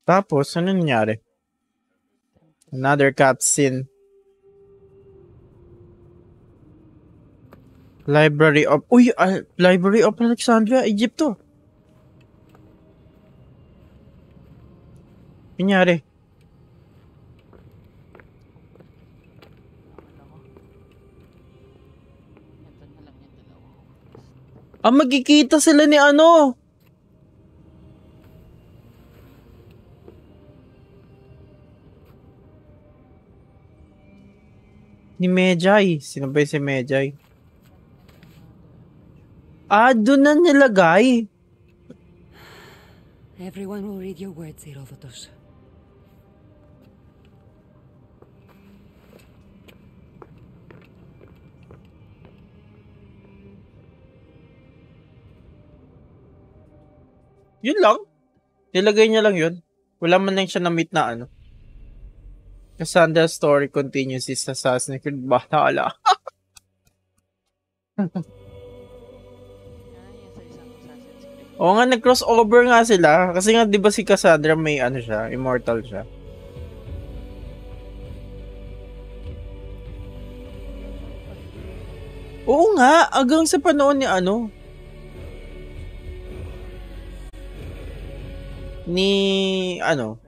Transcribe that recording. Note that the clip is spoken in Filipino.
Tapos, ano nangyari? Another cutscene. Library of... Uy! Library of Alexandria, Egypto. Nangyari? Magkikita sila ni ano? Ni Medjay. Sino ba si Medjay? Doon na nilagay. Everyone will read your words, Herodotus. Yun lang. Nilagay niya lang yun. Wala man lang siya na-meet na ano. Kassandra story continues is Assassin's Creed Valhalla. Oo nga, nag-crossover nga sila. Kasi nga, di ba si Kassandra may ano siya, immortal siya. Oo nga, hanggang sa panahon ni ano. Ni, ano,